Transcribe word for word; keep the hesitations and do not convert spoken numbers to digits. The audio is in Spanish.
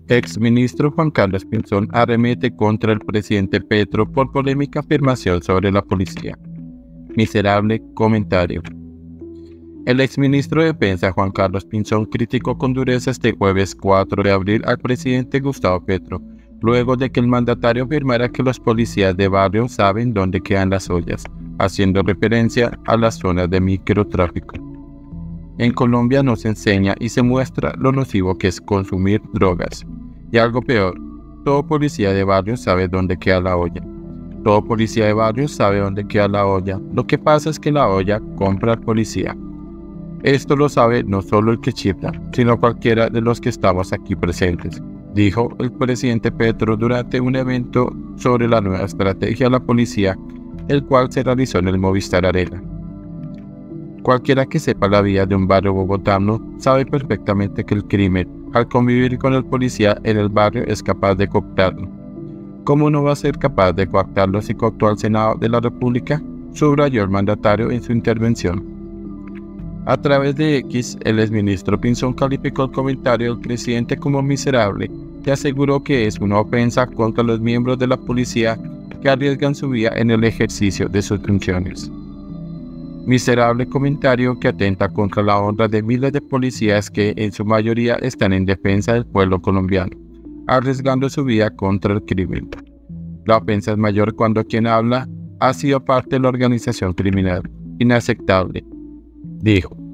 Exministro Juan Carlos Pinzón arremete contra el presidente Petro por polémica afirmación sobre la policía. Miserable comentario. El exministro de Defensa Juan Carlos Pinzón criticó con dureza este jueves cuatro de abril al presidente Gustavo Petro, luego de que el mandatario afirmara que los policías de barrio saben dónde quedan las ollas, haciendo referencia a las zonas de microtráfico. En Colombia nos enseña y se muestra lo nocivo que es consumir drogas. Y algo peor, todo policía de barrio sabe dónde queda la olla. Todo policía de barrio sabe dónde queda la olla. Lo que pasa es que la olla compra al policía. Esto lo sabe no solo el que chifla, sino cualquiera de los que estamos aquí presentes, dijo el presidente Petro durante un evento sobre la nueva estrategia de la policía, el cual se realizó en el Movistar Arena. Cualquiera que sepa la vida de un barrio bogotano sabe perfectamente que el crimen, al convivir con el policía en el barrio, es capaz de cooptarlo. ¿Cómo no va a ser capaz de cooptarlo si cooptó al Senado de la República?, subrayó el mandatario en su intervención. A través de X, el exministro Pinzón calificó el comentario del presidente como miserable y aseguró que es una ofensa contra los miembros de la policía que arriesgan su vida en el ejercicio de sus funciones. Miserable comentario que atenta contra la honra de miles de policías que en su mayoría están en defensa del pueblo colombiano, arriesgando su vida contra el crimen. La ofensa es mayor cuando quien habla ha sido parte de la organización criminal. Inaceptable, dijo.